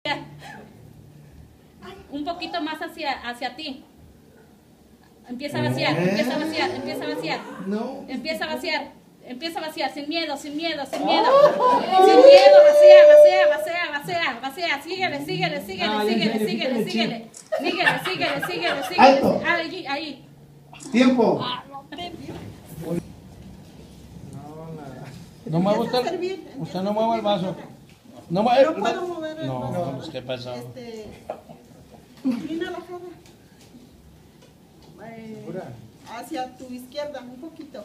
Un poquito más hacia ti. Empieza a vaciar, empieza a vaciar, empieza a vaciar. No. Empieza a vaciar, empieza a vaciar, sin miedo, sin miedo, sin miedo. Sin miedo, vacía, vacía, vacía, vacía, vacía. Síguele, síguele, síguele, síguele, síguele, síguele. Síguele, síguele, síguele, síguele. Ahí, ahí. Tiempo. No mueva usted no mueva el vaso. No mueva. No puedo mover el vaso. No, pues qué pasó. Inclina la jarra. Hacia tu izquierda, un poquito.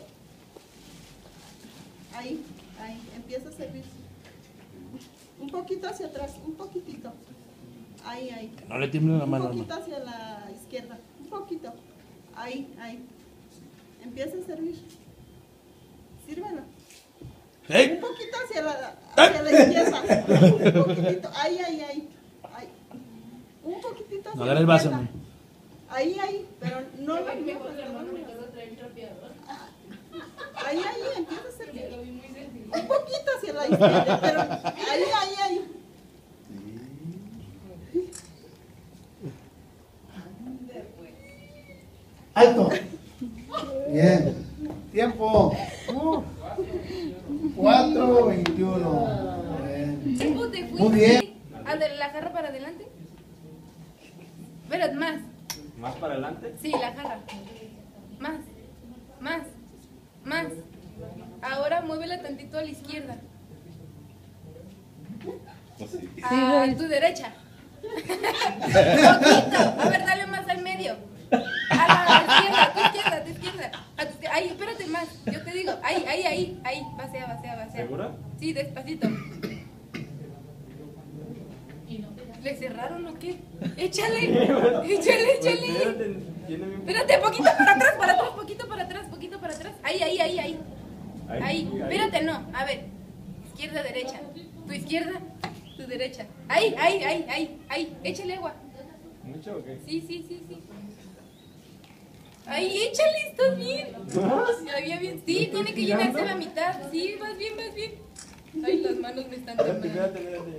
Ahí, ahí, empieza a servir. Un poquito hacia atrás, un poquitito. Ahí, ahí. No le tiemble la mano. Un poquito hacia la izquierda, un poquito. Ahí, ahí. Empieza a servir. Sírvelo. ¡Ey! Un poquito hacia la izquierda. Un poquitito. Ahí, ahí, ahí. Ahí. Un poquitito hacia No agarre el vaso. izquierda. Ahí, ahí. Pero no lo metas. Ahí, ahí, empieza a servir. Un poquito hacia la izquierda, pero ahí, ahí, ahí. Alto. Bien. Tiempo. 4:21. ¿Cómo te fuiste? Muy bien. ¿A de la jarra para adelante? Espérate, más. ¿Más para adelante? Sí, la jarra. Más. Más. Más. Ahora muévela tantito a la izquierda. A tu derecha. Poquito. A ver, dale más al medio. A la izquierda, a tu izquierda, a tu izquierda. A tu izquierda. Ay, espérate más. Yo te digo. Ahí, ahí, ahí. Ahí. Vacía, vacía, vacía. ¿Segura? Sí, despacito. ¿Le cerraron o qué? Échale. Échale, échale. Espérate, poquito para atrás, poquito para atrás, poquito para atrás. Ahí, ahí, ahí, ahí. Ahí. Espérate, no. A ver. Izquierda, derecha. Tu izquierda, tu derecha. Ahí, ahí, ahí, ahí, ahí. Échale agua. ¿Mucho o qué? Sí, sí, sí, sí. Ahí, échale, estás bien. Había bien. Sí, tiene que llenarse a la mitad. Sí, vas bien, vas bien. Ay, las manos me están temblando.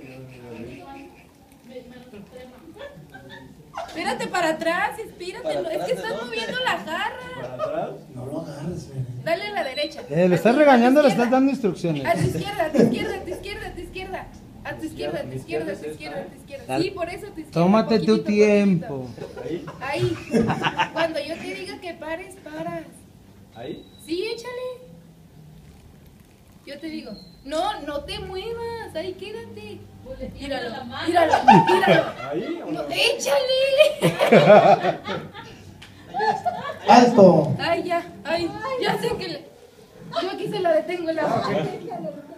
Espérate para atrás, espíratelo. Es que estás moviendo la jarra. ¿Para atrás? No lo agarres, ven. Dale a la derecha. Le estás regañando, le estás dando instrucciones. A tu izquierda, a tu izquierda, a tu izquierda, a tu izquierda. A tu izquierda, a tu izquierda, a tu izquierda, a tu izquierda. Sí, por eso a tu izquierda. Tómate tu Poquitito, tiempo. ¿Ahí? poquitito. Ahí. Cuando yo te diga que pares, paras. ¿Ahí? Sí, échale. Yo te digo, no, no te muevas, ahí quédate. Míralo, míralo, míralo. ¿Ahí o no? No, échale. Alto. Ay, ya, ay, ya sé que le... Yo aquí se la detengo el agua.